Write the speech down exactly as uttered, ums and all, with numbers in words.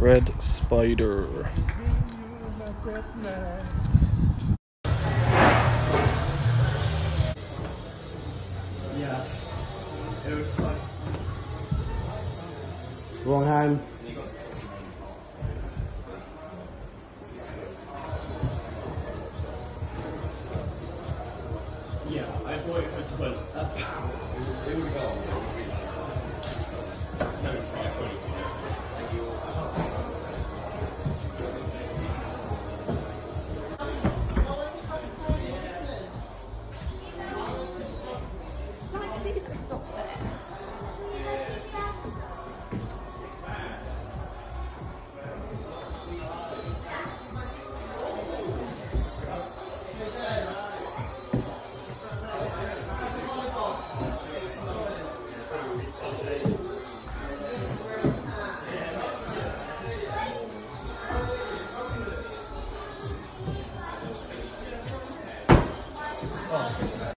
Red spider. Yeah. It was fun. Wrong hand. Yeah, I bought it for twelve. A pound. It would go. No, five twenty. Thank you.